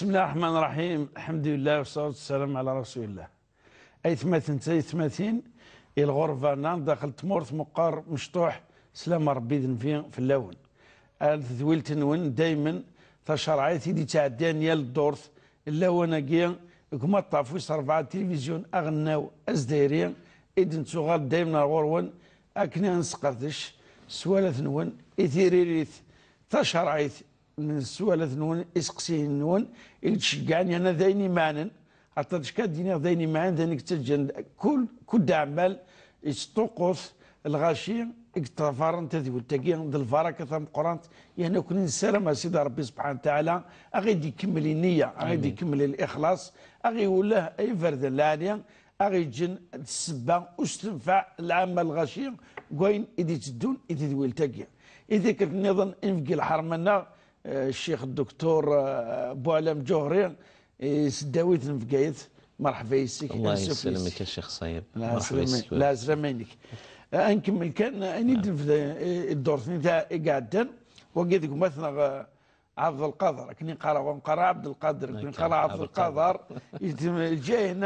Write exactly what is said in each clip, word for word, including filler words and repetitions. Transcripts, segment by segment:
بسم الله الرحمن الرحيم. الحمد لله والصلاة والسلام على رسول الله. أي ثماثين تاي ثماثين الغرفة نان داخل تمورث مقار مشطوح سلام ربي ذنفين في اللون الثويلت نون دايما تشرعيتي دي تعدان يال الدورث اللون كيا كما طافوس أربعة تلفزيون أغناو أزديريا إذن تغال دايما غورون أكنا نسقطش سوالة نون إثيريريث تشرعيت من السوالة نون إسقسين نون يتشجعني أنا ذيني معنا حتى تشكاد ديني ذيني معنا ذينك تجن كل كل عمال يستوقف الغاشي اكتفارن تذوي تجي عند الفركة ثم قرانت يعني كل إنسان ما سيد ربي سبحانه وتعالى أغيد يكمل النية أغيد يكمل الإخلاص أغي يقول له أي فرد العالية أغي جن السبة واستنفع العمل الغاشي قوين إذا تدون إذا ذوي التجي إذا كنت نظن إنفق الحرمنا الشيخ الدكتور بوعلم جوهري سداويت نفقايت مرحبا يسيك. الله يسلمك يا شيخ صايب. مرحبا يسيك. لا زرمينك انكمل كان اني في الدور تاع قاعدين وقيت مثلا عبد القادر كني قرا ونقرا عبد القادر كني قرا عبد القادر جاي هنا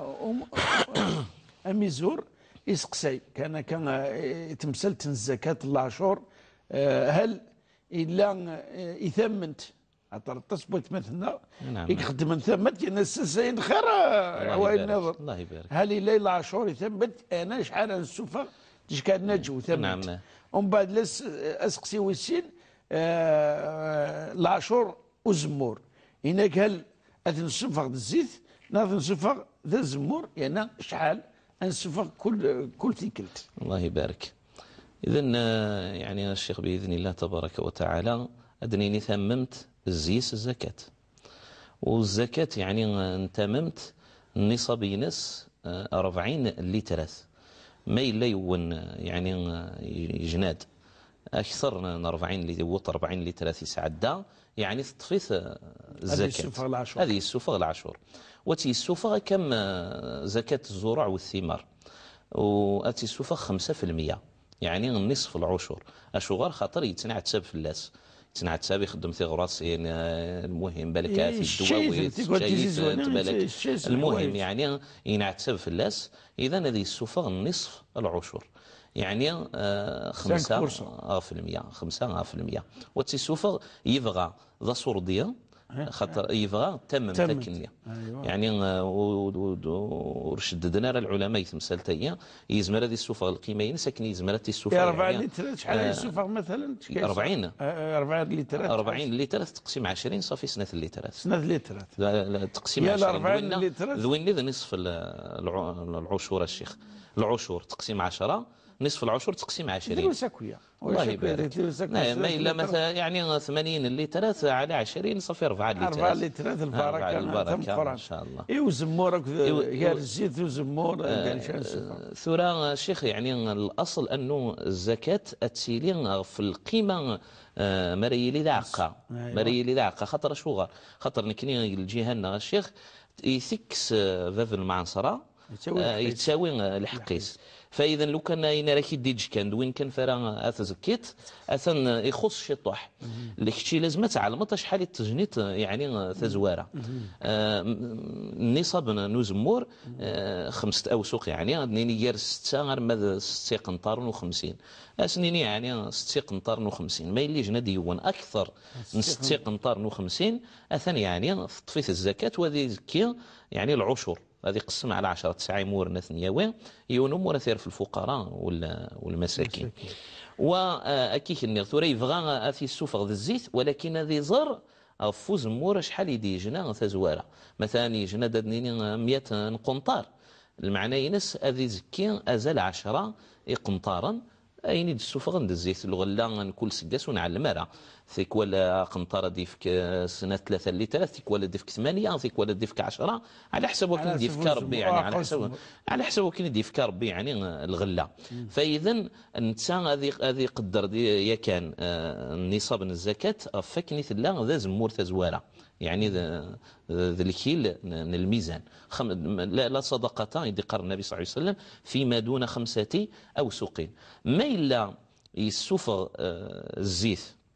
اميزور يسقسي كان كان تمثلت الزكاه العشور هل الا يثمنت عطر تصبت مثلنا نعم يخدم من ثمت ينسسين خير عوائل النظر الله يبارك. هل ليلة عاشور يثبت انا شحال نسوفا تشكاد نجو ثمت نعم ومن بعد لس اسقسي وسين آه العاشور وزمور هناك هل نسوفا الزيت ناظر نسوفا ذا الزمور يعني شحال نسوفا كل كل تيكلت. الله يبارك. اذا يعني الشيخ باذن الله تبارك وتعالى ادنيني ثممت الزيس الزكاة والزكاة يعني انتممت النصاب ينس أربعين لترات ما إلا يون يعني جناد أكثر من أربعين لتر أربعين لترات يسعدا يعني تطفيث الزكاة هذه السفغ العشور وتي السفغ كم زكاة الزروع والثمار وأتي السفغ خمسة في المية يعني النصف العشور أشغار خاطر يتنع تساب في اللاس تنعت سابي يخدم في غراسين المهم بالك في الدواوي المهم يعني ينعتسب في اللاس اذا هذه السفغ النصف العشر يعني خمسة في المية خمسة في المية وتي السفغ يبغى ذا صورديه خاطر يبغى تمم تكنيا يعني ورشددنا العلماء يتمثل تاهي يزمر هذه السفغ القيمه ساكن يزمر هذه السفغ أربعين لتر شحال هي السفغ مثلا أربعين أربعين لتر أربعين لتر تقسيم عشرين صافي سنة لترات سنة لترات تقسيم عشرين ذوين لي نصف العشور الشيخ العشور تقسيم عشرة نصف العشر تقسيم عشرين دروسة كويا الله يبارك. ما إلا مثلا يعني ثمانين لترات على عشرين صافي أربعة لترات أربعة لترات البركة البركة إن شاء الله. إيوا زمورك غير الزيت وزمور ثورة شيخ يعني الأصل أنه الزكاة تسيلي في القيمة مريلي دعقة مريلي دعقة خاطر شوغا خاطر نكني الجهة الشيخ يثكس فاف المعنصرة يتساوي الحقيس فاذا لو كان اين راك يديج كان وين كان فرا اتزكيت اثن يخص شطوح لكشي لازم تعلم شحال التجنيط يعني تزواره النصاب نزمور خمسه اوسق يعني نيني يار سته غير ماذا ستة قنطار وخمسين اسنيني يعني ستة قنطار وخمسين ما يلي جنا ديوان اكثر من ستة قنطار وخمسين اثن يعني تطفيث الزكاه وهذه زكي يعني العشور هذه قسم على عشرة تسعة مور نثنياوي يونم ورا ثير في الفقراء والمساكين واكيد النغثوري يبغى اثي السفغ ذا الزيت ولكن هذه زر فوز مور شحال يدي جنا تزواره مثلا يجنا دنيني مئة قنطار المعنى ينس هذه زكي ازال عشرة قنطارا اين السفغ ذا الزيت الغلا كل سداس ونعلم راه ثيك ولا قنطره ديفك سنه ثلاثة لتر ثيك ولا ديفك ثمانية ثيك ولا ديفك عشرة على حسب وكن ديفك ربي يعني على حسب على حسب وكن ديفك ربي يعني الغله فاذا انت هذه هذه قدر يا كان النصاب الزكاه فكني ثلا ذا زمور تزواره يعني ذا الكيل الميزان خم... لا, لا صدقة يذكر النبي صلى الله عليه وسلم فيما دون خمسة أوسق ما إلا يسوف الزيت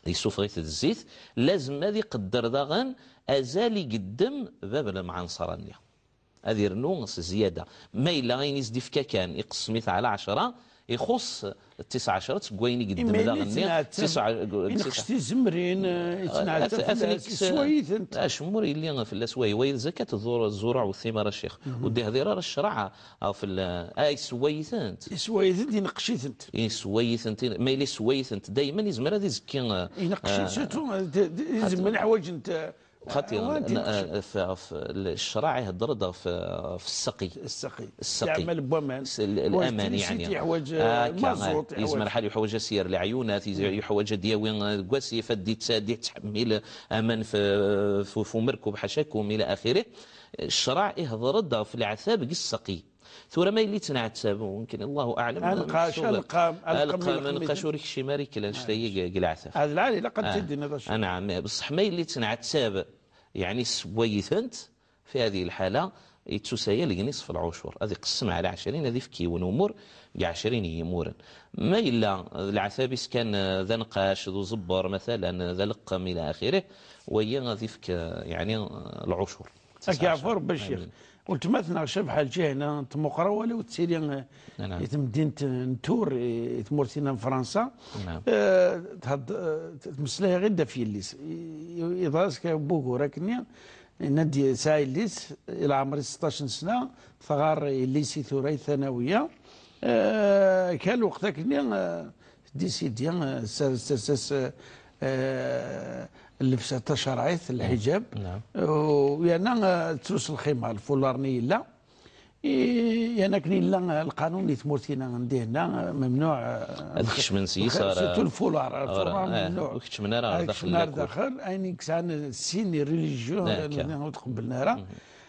يسوفغيت الزيت لازم هذه يقدر داغن ازال يقدم باب المعنصرانيه هذه رنوس زياده ما الا غين يزدي في كان يقسم على عشرة يخص التسعة عشرة تقوين يقدم داغني تسعة ينقشتي زمرين يتنعتف سويث انت اشمر اللي في الاسواي وي زكاه الزروع والثمار الشيخ ودي هذه راه الشرع في اي سويث انت سويث انت ينقشيت انت اي سويث انت ما الا سويث انت دائما يزمر هذه زكي ينقشيت سيتو يزمر حوايج انت خاطر في الشرع يهضر في في السقي السقي السقي يعمل بومان الامان يعني يحوج مازوط يزمر حال يحوج سير العيونات يحوج دياوين كواسي فدي تسادي تحمل امان في في مركب حشاكم الى اخره الشرع يهضر في العذاب السقي ثورة ما اللي تنعتاب ممكن الله اعلم القاش القام القام القاش وريك شي ماري كلا شتي قلع عساف هذا العالي لقد تدين هذا الشيء نعم بصح ما اللي تنعتاب يعني سويثنت في هذه الحاله يتسايا لي نصف العشر هذه قسم على عشرين هذه في كيون امور كاع عشرين يمورا ما الا العثابس كان ذا نقاش ذو زبر مثلا ذا لقم الى اخره وهي غادي فك يعني العشر كيعفر بالشيخ قلت مثلا شبح الجهه هنا تمقرا ولا وتسيري نعم مدينه نتور تمورتينا فرنسا نعم تهض تمسلها غير في الليس يضاسك بوكو راكني ندي ساعي الليس الى عمري ستطاش سنه صغار الليسي ثوري ثانويه كان وقتها كني ديسيدي ساس اللبسه تشرعيت الحجاب نعم ويانا تروس الخيمه الفولارني لا يانا كني لا القانون اللي تمورتينا عندي هنا ممنوع هذاك من سيسار سيتو الفولار الفولار ممنوع وكش من راه داخل داخل ايني كسان السيني ريليجيون اللي تقبلنا راه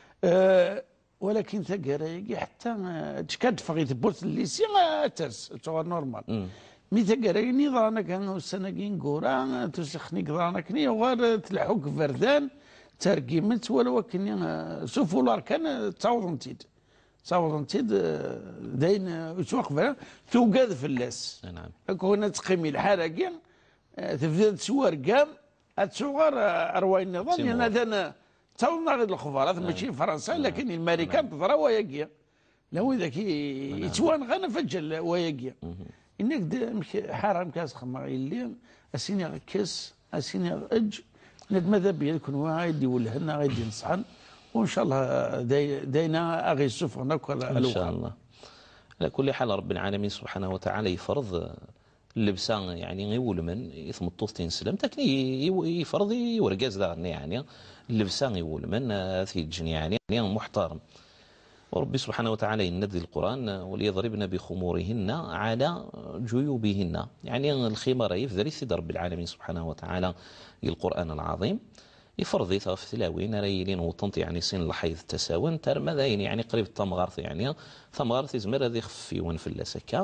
ولكن تقرا حتى تشكد فغيت بوت الليسي ترس تو نورمال مي تقرا نظرانا كان السناكين كورا تسخني قرانا كني وغير تلحوك فردان ترقيمت ولو كني سوفولار كان تعوض تيد تعوض تيد داين توقف توقاد في اللاس نعم كنا تقيمي الحركه تبدا تسوار كام تصور اروي النظام لان هذا تعوضنا غير الخبرات ماشي فرنسا لكن الامريكان تضرا وياكيا لو ذاك يتوان غانا فجل وياكيا انك حرام كاس خما اللي اسيني كاس اسيني اج ند ماذا بيا يكون وايد يولهنا غادي نصحن وان شاء الله داي داينا اغي السفن ان شاء الله. على كل حال رب العالمين سبحانه وتعالى يفرض اللبسان يعني يقول من يثم الطوفتين سلم تكني يفرض يورقاز دارني يعني اللبسان يقول من في الجن يعني محترم. وربي سبحانه وتعالى ينزل القرآن وليضربن بخمورهن على جيوبهن يعني الخمار يفذر سيد رب العالمين سبحانه وتعالى القرآن العظيم يفرض في تلاوين ريلين وطنط يعني سن الحيض تساون تر ماذاين يعني قريب التمغارث يعني ثمغارث يزمر هذه خفيون في اللاسكة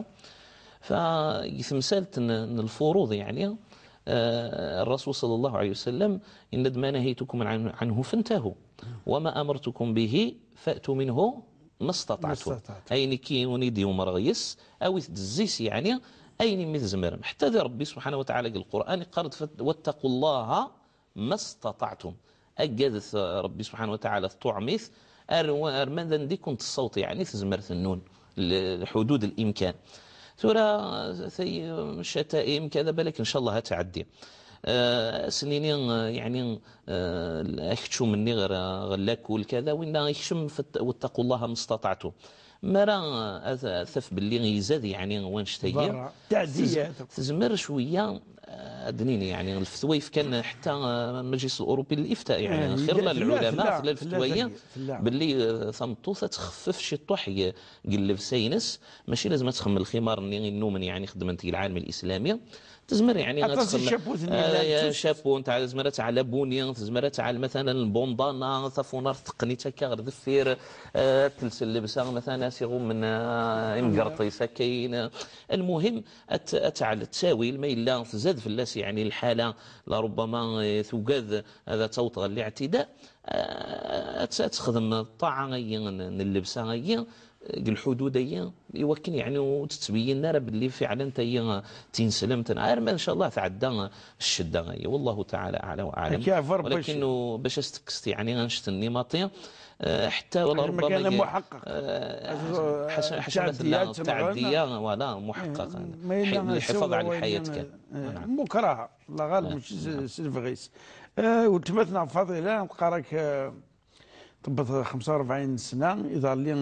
فيثمسالت الفروض يعني الرسول صلى الله عليه وسلم إن ما نهيتكم عنه فانتهوا وما أمرتكم به فأتوا منه ما استطعتم أين كي ونيدي ومرغيس أو يتدزيس يعني أين مثل زمرم حتى ذا ربي سبحانه وتعالى القرآن قال واتقوا الله ما استطعتم أجدث ربي سبحانه وتعالى طعميث أرمان ذا دي كنت الصوت يعني تزمرت النون حدود الإمكان سورة شتائم كذا بالك إن شاء الله هتعدي آه سنين يعني آه اكتشوا مني غير غلاك والكذا وإن يكشم واتقوا الله ما استطعتم مرا ثف باللي يزاد يعني وين شتي تعدية تزمر شويه ادنيني يعني الفتويف كان حتى المجلس الاوروبي للافتاء يعني خير للعلماء في الفتويه باللي ثمطوثه تخفف شي طح قلب سينس ماشي لازم تخمم الخمار النوم يعني خدمت العالم الاسلامي تزمر يعني غتخمم شابو نتاع تزمر تاع لابوني تزمر تاع مثلا البوندانا ثفونار تقنيتها كغير دفير تلس اللبسه مثلا سيغو من امقرطيسه كاين المهم تاع التساويل ما الا تزاد في اللاس يعني الحاله لربما ثقاد هذا توطغى الاعتداء تخدم الطاعه اللبسه الحدود هي يمكن يعني وتتبين لنا باللي فعلا هي تنسلم تنعار ما ان شاء الله تعدى الشده هي والله تعالى اعلى واعلم. ولكنه باش استكست يعني غنشت النماطي حتى ولا ربما كان محقق حسب مثلا التعديه ولا محقق الحفاظ على الحياه كان مكره لا غالب مش سيلفغيس وتمثنا فضيله نبقى راك طبت خمسة وأربعين سنه اذا لي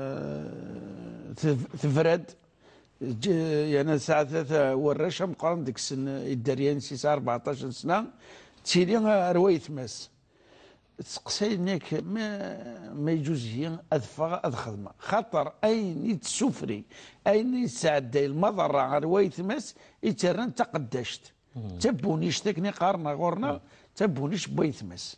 تفرد يعني ساعه ثلاثه ورشه مقارنه ديك السن الدريان سي أربعطاش سنه تيلي روايه ماس تسقسينيك ما ما يجوز هي اذفى اذخدمه خاطر اين يتسفري اين يسعد المضره على روايه ماس يترن تقدشت تبونيش تكني قارنا غورنا تبونيش بويت ماس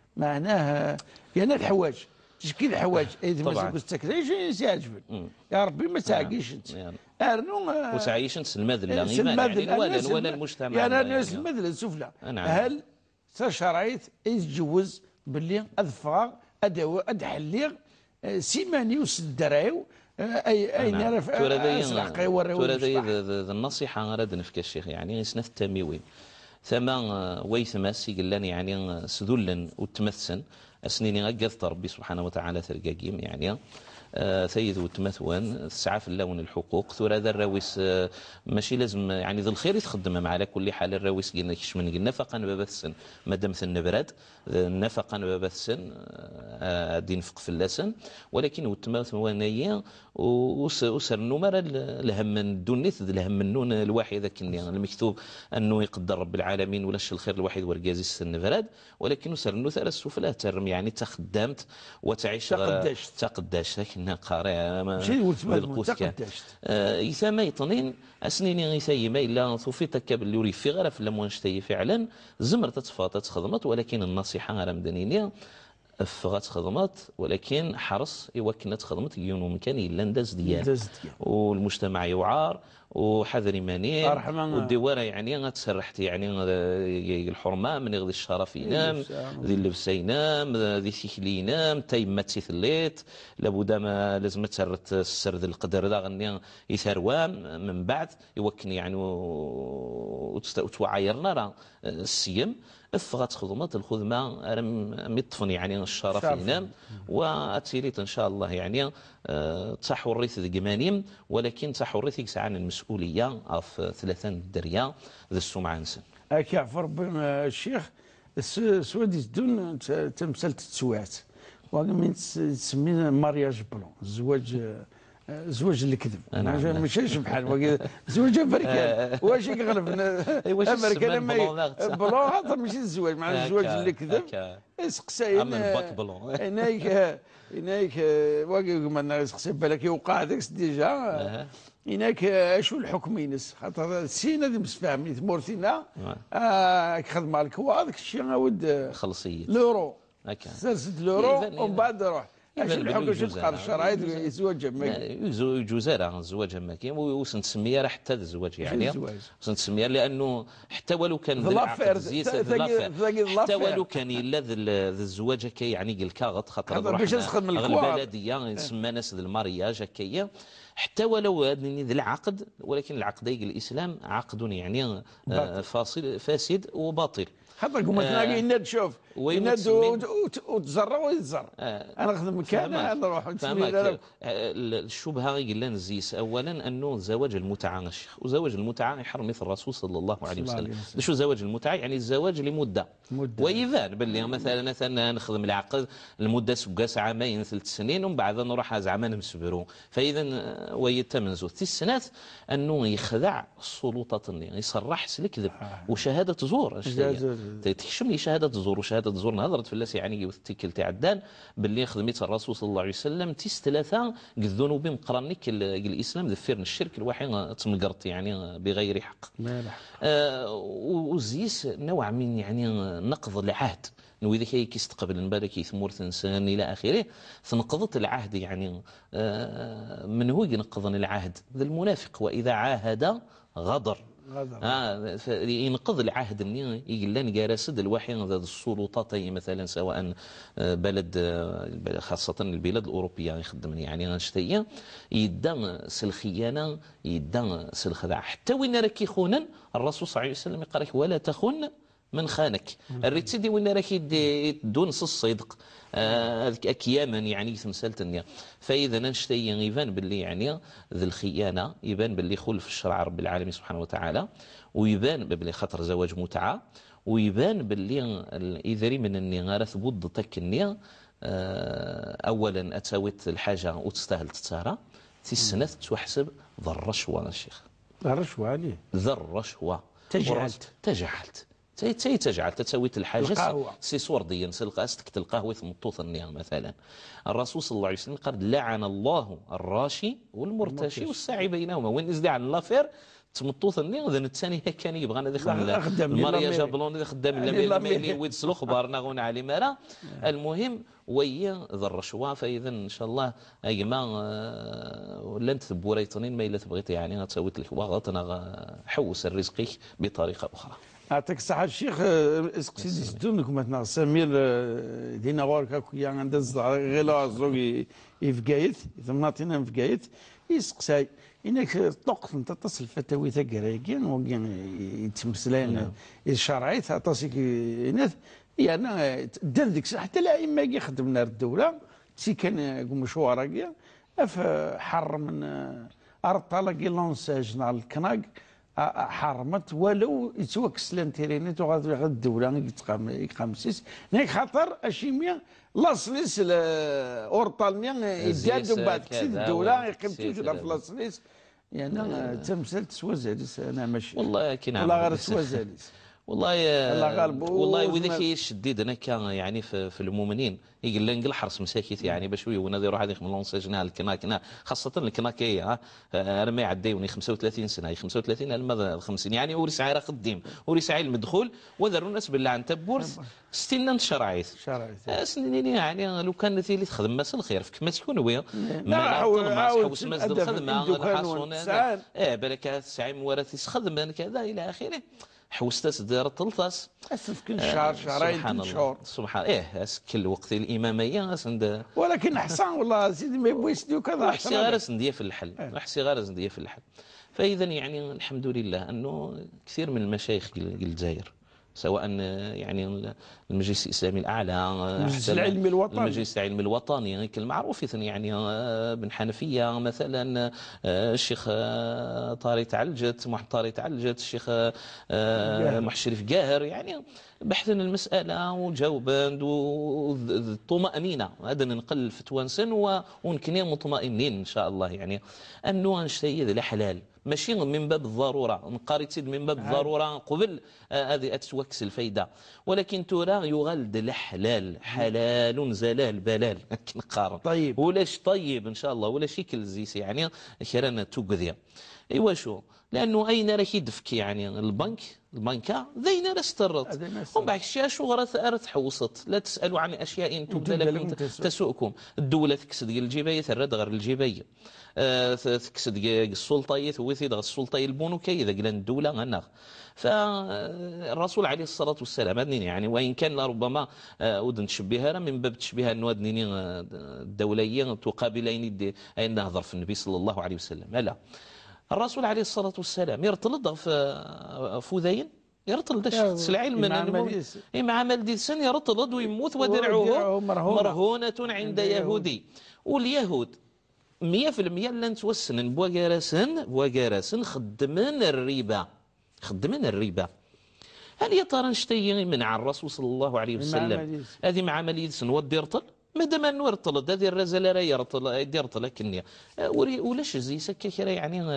معناه يعني الحواج تشكيل الحواج اذا ما قلت لك يعجبك يا ربي ما تعقيش انت ارنو وتعيش انت المذل يعني ولا ولا المجتمع يعني الناس المذل السفلى هل شرعيت يتجوز باللي اظفر ادو ادحلي سيماني وسدراو اي اي نعرف اسرق يوريو النصيحه غير نفك الشيخ يعني يسنف التميوين ثما ويثماس يقول يعني سذلا وتمثسن اسنيني غقثت ربي سبحانه وتعالى ثرقاقيم يعني ثيث وتمثون تسعى في اللون الحقوق ثورة ذا الراويس ماشي لازم يعني ذو الخير يتخدم على كل حال الراويس قلنا كش من قلنا نفقا ببثسن ما دامت النبراد نفقا ببثسن دين فق في اللسن ولكن وتمثونية وسر النمر الهم الدنيث الهم النون الواحد ذاك المكتوب انه يقدر رب العالمين ولاش الخير الواحد ورقازي السنفراد ولكن سر النثر السفلى ترم يعني تخدمت وتعيش تقدشت تقداش لكن قارئ بالقوس كان يسمى يطنين اسنيني يسيما الا صوفيتك باللي يوري في غرف لم ونشتي فعلا زمر تتفاطت خدمت ولكن النصيحه غير مدنينيه فغات خدمات ولكن حرص يوكنت خدمت يونو مكان الا نداز ديال والمجتمع يوعار وحذري ماني والديواره يعني غتسرحت يعني الحرمه من غادي الشرف ينام ذي اللبس ينام ذي السيكل ينام تيما تيثليت لابد ما لازم تسرت السرد القدر ذا غني يثروام من بعد يوكن يعني وتوعيرنا راه السيم افغت خدمات الخدمه مطفن يعني الشرف ينام واتيليت ان شاء الله يعني تحوريث ذقمانيم ولكن تحوريث يسعان المسؤوليه في ثلاثان الدريه ذا السمعه نسن اكي عفر الشيخ سوادي دون تمثلت التسوات ومن تسميه مارياج بلون الزواج زواج الكذب ماشي بحال زواج امريكان واش يغلب امريكان ما بلون هذا ماشي الزواج مع الزواج الكذب سقساين هناك هناك واقي ما سقسي بالك يوقع هذاك ديجا هناك شو الحكم ينس خاطر سينا ذي مسفاهمين مورثينا خدمه الكوا هذاك الشيء ود خلصيه لورو سلسله لورو ومن بعد روح الحكم شو تقال الشرعيه يزوج ماكي يجوز راه الزواج ماكي وسنسميها راه حتى الزواج يعني وسنسميها لانه حتى ولو كان العقد زيت حتى ولو كان الا ذا الزواج هكا يعني الكاغط خاطر باش نسخدم الكوا البلديه يسمى ناس المارياج هكايا حتى ولو ذا العقد ولكن العقد الاسلام عقد يعني فاصل فاسد وباطل خاطر قمت نلاقي يناد شوف يناد وتزرع ويتزر انا نخدم مكان انا نروح الشبهه غير لنا نزيس اولا انه زواج المتعه الشيخ وزواج المتعه يحرم مثل الرسول صلى الله عليه وسلم شو زواج المتعه يعني الزواج لمده ويبان باللي مثلا مثلا نخدم العقد المده سكاس عامين ثلاث سنين ومن بعد نروح زعما نمسبرو فاذا ويتم زوج ثلاث سنوات انه يخدع السلطات يصرح سلك وشهاده زور تكشم لي شهاده زور وشهاده زور نهضرت في الناس يعني وتكل تاع الدان باللي خدمت الرسول صلى الله عليه وسلم تيس ثلاثه الذنوب مقرنك الاسلام ذفرن الشرك الواحد تمقرط يعني بغير حق آه وزيس نوع من يعني نقض العهد وإذا كي كيستقبل من بالك يثمر ثنسان إلى آخره فنقضت العهد يعني آه من هو ينقضن العهد ذا المنافق وإذا عاهد غدر آه ينقض العهد اللي يقلان جارسد الوحي ذات السلطات مثلا سواء بلد خاصة البلاد الأوروبية يخدم يعني غنشتيا يدان سلخيانا يدان سلخداع حتى وين راك يخونن الرسول صلى الله عليه وسلم يقول لك ولا تخن من خانك الريت سيدي وين راك يدون الصدق اكياما يعني تمثالتني فاذا نشتي يبان باللي يعني ذي الخيانه يبان باللي خلف الشرع رب العالمين سبحانه وتعالى ويبان باللي خاطر زواج متعه ويبان باللي اذا من اني غارث بود تكني اولا اتساويت الحاجه وتستاهل تتسارى في السنه تحسب ذا الرشوه الشيخ ذا الرشوه عليه ذا الرشوه تجعلت تجعلت تي تي تجعل تسويت الحاجه سي سورديا سلقاستك تلقاه مطوط النيام مثلا الرسول صلى الله عليه وسلم قال لعن الله الراشي والمرتشي والساعي بينهما وين ازدي عن لافير تمطوط النيام اذا الثاني كان يبغى انا دخل الماريا جابلون اذا خدام لا ميلي ويدس الاخبار نغون على مالا المهم ويا ذا الرشوه فاذا ان شاء الله يا جماعه ولا انت بوريتنين ما الا تبغيت يعني غتسويت لك واغا حوس الرزق بطريقه اخرى. يعطيك الصحة الشيخ اسقسي ديستونك مثلا سمير دينا غوركا كويا عند غير عزوغي يفقايت ثمناتنا فقايت يسقساي انك طقس انت تصل فتاوي تاكراكين وكين يتمثلين الشرعي تعطيك ناس يعني دان ديك حتى الائمه كي خدمنا الدوله سي كان مشوار اف حر من ارطالا كي لونساج نهار الكناق حرمت ولو يتوكس لانتيرينيت وغادي غاد الدوله يقامسيس هناك خاطر اشيميا لاصليس اورطالميا يدادوا بعد كسيد الدوله يقيمتو في لاصليس يعني تمثلت سوازاليس انا ماشي والله كي نعم والله غير سوازاليس والله والله واذا كيشدد انا كان يعني في, في المؤمنين يقول لنا الحرس مساكيت يعني باش ويونا يروح هذيك من لونساجنا الكناكنا خاصه الكناكيه انا ما يعديوني خمسة وثلاثين سنه خمسة وثلاثين الماذا خمسين يعني وري ساعه خديم وري ساعه المدخول وذروا الناس بالله عن تبورث ستينا شرعيت شرعيت سنين يعني لو كان في اللي تخدم مسا الخير فيك ما تكون ويا ما حوس مسد الخدمه الحاصون اه بالك ساعه موارث يخدم كذا الى اخره حوستاس دار طلطاس كل شهر شهرين ثلاث شهور سبحان ايه كل وقت الاماميه اسند ولكن احسن والله سيدي ما يبغيش يديو كذا احسن غير اسنديه في الحل احسن غير اسنديه في الحل فاذا يعني الحمد لله انه كثير من المشايخ الجزائر سواء يعني المجلس الاسلامي الاعلى المجلس العلمي الوطني المجلس العلمي الوطني يعني المعروف يعني ابن حنفيه مثلا الشيخ طاري تعلجت محمد طاري تعلجت الشيخ محشرف قاهر يعني بحثا المساله وجاوبا والطمانينه هذا نقل فتوى نسن ونكون مطمئنين ان شاء الله يعني انه نشتي ذا حلال ماشي من باب الضروره نقاري تسيد من باب الضروره قبل هذه اتوكس الفايده ولكن ترى يغلد الحلال حلال زلال بلال نقارن طيب ولاش طيب ان شاء الله ولا شي كلزيس يعني كرانا توقذيا ايوا شو لانه اين راك يدفك يعني البنك البنكه ذين راه استرت ومن بعد الشيء شو غير تحوصت لا تسالوا عن اشياء ان تبدى لكم تسؤكم الدوله تكسد ديال الجبايه ترد غير الجبايه أه تكسد السلطه ثوثي دغ السلطه البنوكيه اذا قلنا الدوله غنغ فالرسول عليه الصلاه والسلام يعني وان كان لربما ودن تشبيها من باب تشبيها انه هذنين الدوليه تقابلين اين نهضر في النبي صلى الله عليه وسلم لا الرسول عليه الصلاة والسلام يرتلض في فوذين يرتلض العلم من مع مال سن يرتلض ويموت ودرعه مرهونة عند يهودي واليهود مية في المية لن توسن بوغارسن بوغارسن خدمن الربا خدمن الربا هل يا ترى نشتي من على الرسول صلى الله عليه وسلم هذه مع عملية سنود يرتل مادام انه يرتلض هذه الرزاله راه يرتل يرتل كنيا ولاش زي سكه يعني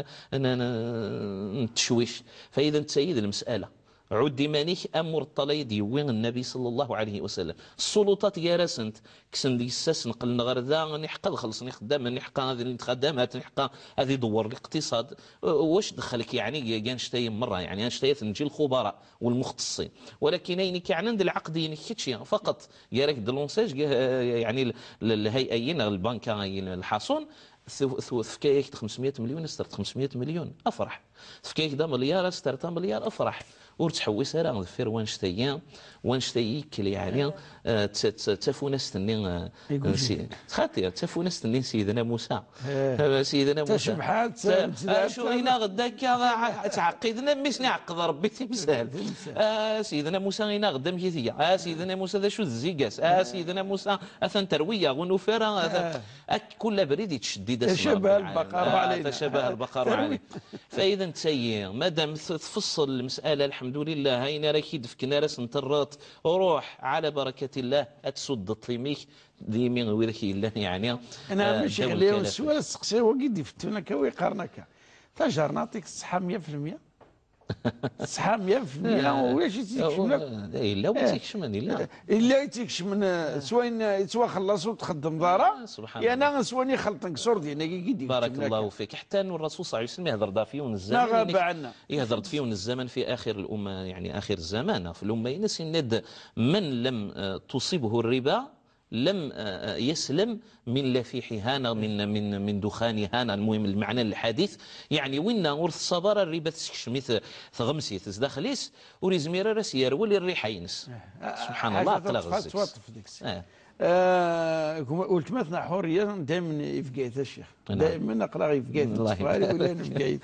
نتشويش فاذا تسيد المساله عدي مانيك امر الطليد وين النبي صلى الله عليه وسلم السلطات جارسنت كسن دي الساس نقل نغير ذا نحقا خلصني خدام نحقا هذه الخدمات نحقا هذه دور الاقتصاد واش دخلك يعني كان شتاي مره يعني شتايت نجي الخبراء والمختصين ولكن اينك يعني عند العقد ينكتشي فقط جارك دلونساج يعني الهيئيين البنك الحاصون فكايك خمسمائة مليون استرت خمسمائة مليون افرح، فكايك دا مليار استرت مليار افرح، ورتحوس راه ظفير وانشتيا وانشتي كلي يعني تفونست اني خاطر تفونست اني سيدنا موسى سيدنا موسى تشبحات شو غينا غدا تعقدنا مش نعقد ربي تمثال سيدنا موسى غينا غدا مجيتيا اه سيدنا موسى ذا شو الزيكاس اه سيدنا موسى اثن ترويه ونفيرا كل بريد تشديد تشبه البقر علينا تشبه البقر علينا. فاذا تسيي مادام تفصل المساله الحمد لله هاينا راك يدفكنا راس نترط روح على بركه الله اتسد الطيميك ديمي ويرك الله يعني انا ماشي عليه السؤال السقسي هو قد يفتونا كوي قرنك تجر نعطيك الصحه مئة في المئة الصحه مئة في المئة واش يتكشم لك الا وتكشمن الا الا يتكشمن سواء سواء خلص وتخدم دارا سبحان الله انا سواني خلطنك صور ديالنا قد بارك الله فيك. حتى الرسول صلى الله عليه وسلم يهضر فيون الزمن ما غاب عنا يهضر فيون الزمن في اخر الامه يعني اخر الزمان في الامه ينس ند من لم تصيبه الربا لم يسلم من لفيح هانا من من من دخان هانا. المهم المعنى الحديث يعني وين ورث الصبر الربا تسكشميت ثغمسي تدخليس وريزمير راس يرولي الريح ينس سبحان الله طلع غزك آه قلت مثلا حوريه دائما يفقيت الشيخ دائما اقرا يفقيت الصغاري ولا نفقيت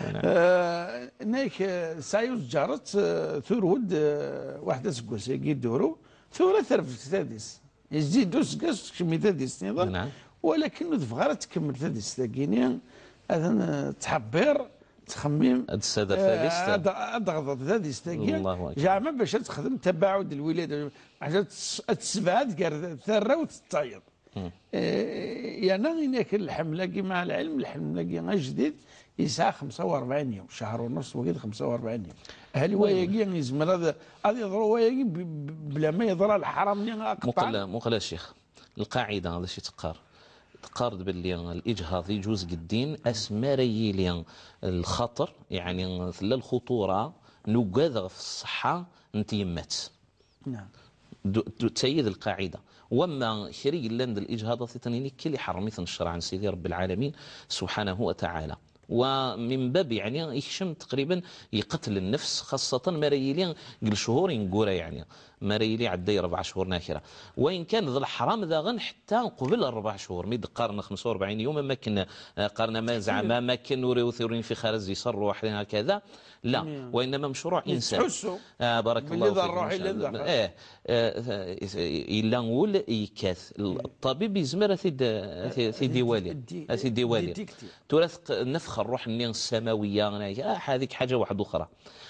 آه نيك سايوز جارت ثورود واحده سكوسي يدوروا ثوره ثرف سادس يزيد دوس كاس كمي تاديس نظام ولكن تبغى تكمل تاديس تاكيني هذا تحبير تخمم هاد الساده الثالث اضغط تاديس تاكي جامع باش تخدم تباعد الولاده حاجه تسبعد كار ثره وتطير يعني هناك الحمله كي مع العلم الحمله كي جديد يسعى خمسة وأربعين يوم شهر ونص وقيت خمسة وأربعين يوم هل وايقي يزمر هذا هذا يضروا وايقي بلا ما يضرى الحرام اللي قطع مقلا مقلا الشيخ القاعده هذا شي تقار تقارد باللي الاجهاض يجوز قدين اسماري لي الخطر يعني لا الخطوره نقاذ في الصحه انت يمات نعم تأيد القاعده. وما شري لند الاجهاضات تنيني كل حرميث الشرع عن سيدي رب العالمين سبحانه وتعالى. ومن باب يعني يخشم تقريبا يقتل النفس خاصة مريلين قل شهور ينقورا يعني مريلي عدي أربع شهور ناكرة وإن كان ذا الحرام ذا غن حتى قبل أربع شهور ميد قارنا خمسة وأربعين يوم ما كنا قارنا ما زعما ما كان نوري وثورين في خارج يصر وحدين هكذا لا وإنما مشروع إنسان آه بارك الله فيك إيه إلا نقول إيكاث الطبيب يزمر في في ديوالي في ديوالي تراث نفخ الروح السماوية هذيك حاجة واحدة أخرى.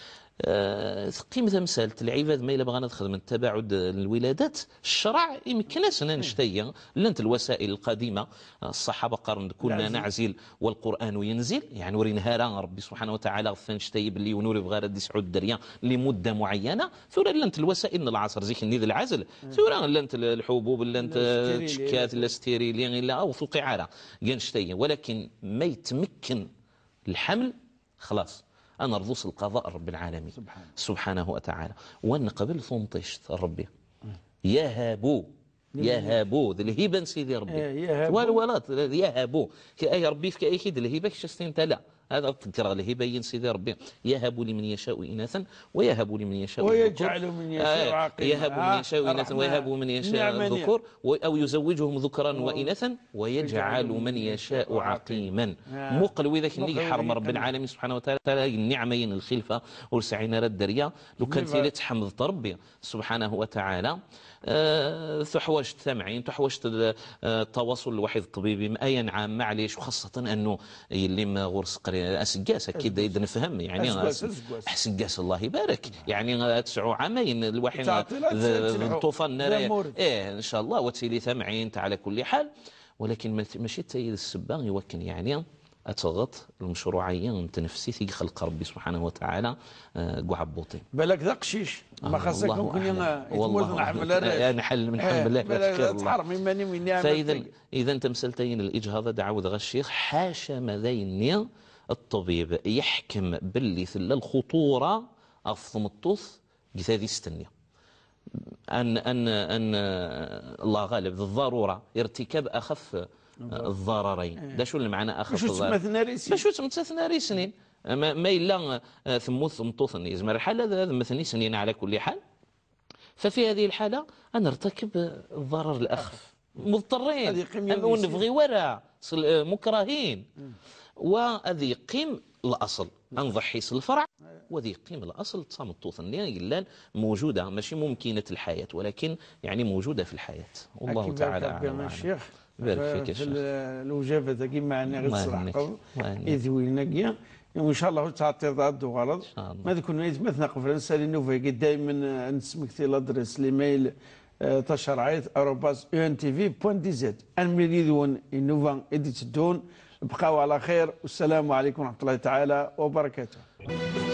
قيمة مسألة العباد ما إلا بغانا نخدم تباعد الولادات الشرع يمكنش نشتي لنت الوسائل القديمة الصحابة قرن كنا نعزل والقرآن ينزل يعني ورينهارا ربي سبحانه وتعالى فنشتي باللي ونوري بغا ردي سعود الدريا لمدة معينة ثورة لنت الوسائل العصر زيك النيذ العزل ثورة لنت الحبوب لنت تشكات الاستيريلين إلا أو ثقي عارة نشتي ولكن ما يتمكن الحمل خلاص أنا رضوس القضاء رب العالمين سبحانه, سبحانه وتعالى. وأن قبل ثمطشت ربي يهابو يهابو ذي الهيبة سيدي ربي والولاد يهابو كأي ربي في كأي كيد الهيبة كشستين تلا هذا تذكر الهبة ينسي ربي يهب لمن يشاء إناثا ويهب لمن يشاء ويجعل من يشاء عقيما يهب من يشاء إناثا ويهب من يشاء الذكور أو يزوجهم ذكرا وإناثا ويجعل من يشاء عقيما مقل وذاك اللي حرم رب العالمين سبحانه وتعالى النعمين الخلفة ورسعين رد دريا لو كانت لي تحمد ربي سبحانه وتعالى أه تحوجت ثمعين تحوجت التواصل الوحيد الطبيبي أي نعم معليش وخاصة أنه اللي ما غرس قري أسقاس أكيد إذا نفهم يعني أسقاس الله يبارك يعني تسعوا عامين الواحد الطوفان إيه إن شاء الله وتسيلي ثمعين على كل حال ولكن ماشي تسيد السباغ يوكن يعني أتغط المشروعية التنفسي في خلق ربي سبحانه وتعالى قعبوطين بالك ذا قشيش ما خاصك ممكن يتموت نحمل الرأي نحل من حمل الله تحرم إيماني من نعمة فإذا إذا أنت مسلتين الإجهاض دعوة غا الشيخ حاشا مذين الطبيب يحكم باللي ثل الخطورة أفضم الطوث قثاذي استنية أن أن أن الله غالب الضرورة ارتكاب أخف الضررين. دا شو المعنى اخف باش تمثلنا ريسين باش تمثلنا ريسنين ما, ما الا ثموث ثمطوثني يزمر الحال هذا مثلني سنين على كل حال. ففي هذه الحالة نرتكب الضرر الأخف مضطرين ونبغي وراء مكرهين وهذه قيم الأصل نضحي الفرع وذي قيم الأصل تصامطوث اللي موجودة ماشي ممكنة الحياة ولكن يعني موجودة في الحياة. والله تعالى أعلم. الشيخ بارك فيك يا شيخ. الوجافة تاكي معنا غير الصراحة يذوينا كيا وان شاء الله تعطي ضد وغلط ما ذكر مثلا قبل نسالي نوفا دائما نسمك الادريس ليميل تشرعيت اروباس ان تي في بوان دي زد المريدون نوفا اديت دون بقاو على خير والسلام عليكم ورحمه الله تعالى وبركاته.